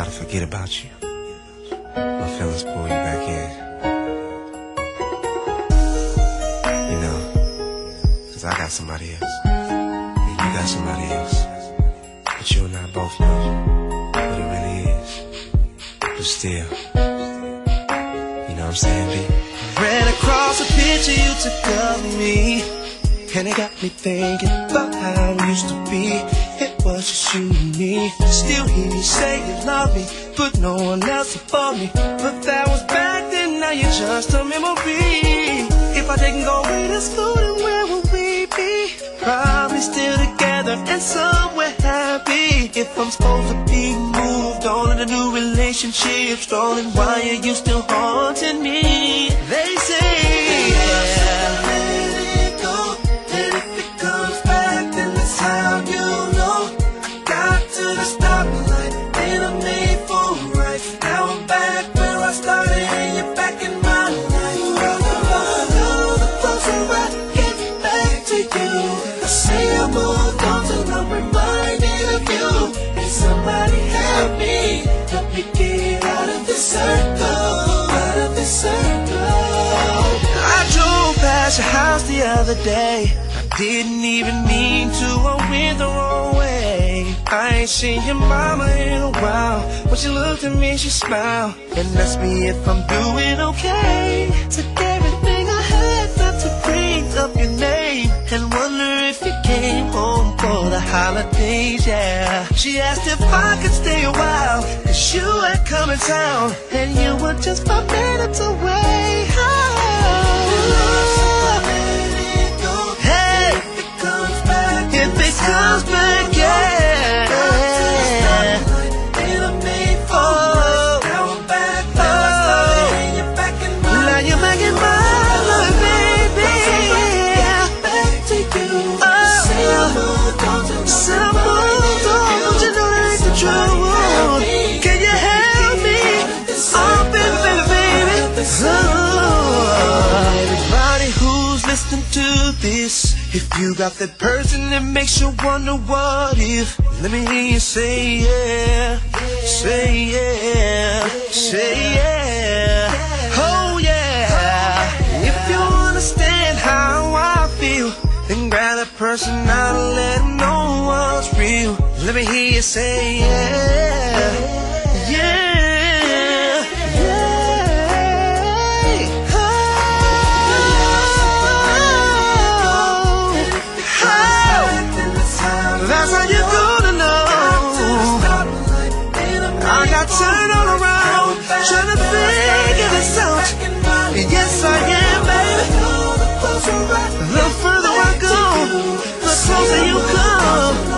try to forget about you. My feelings pull you back in. You know, 'cause I got somebody else. And you got somebody else. But you and I both know what it really is. But still, you know what I'm saying, B? Ran across a picture you took of me, and it got me thinking about how it used to be. It was just you and me. Still hear you say you love me, but no one else above me. But that was back then, now you're just a memory. If I didn't go away to school, then where would we be? Probably still together and somewhere happy. If I'm supposed to be moved on in a new relationship, strolling, why are you still haunting me? They say your house the other day. I didn't even mean to, I went the wrong way. I ain't seen your mama in a while. When she looked at me, she smiled and asked me if I'm doing okay. Took everything I had not to bring up your name, and wonder if you came home for the holidays, yeah. She asked if I could stay a while, 'cause you had come in town, and you were just 5 minutes away. Comes back, yeah. Now I'm back, now you're back in my life, baby. Back to you. Someone don't you know that ain't the truth? Can you help me? Oh, baby. Everybody who's listening to this, if you got that person that makes you wonder what if, let me hear you say yeah, say yeah, say yeah, oh yeah. If you understand how I feel, then grab that person out and let them know what's real. Let me hear you say yeah, yeah. Turn all around, trying to figure this out. Yes, I am, baby. The further I go, the closer you come.